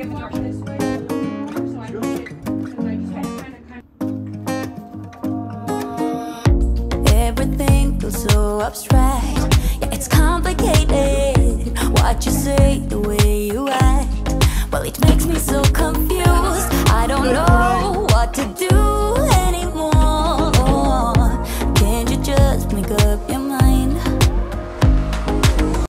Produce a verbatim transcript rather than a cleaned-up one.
walk this way, so I can get, because I just had to kind of kind Everything feels so abstract. Yeah, it's complicated. What you say, the way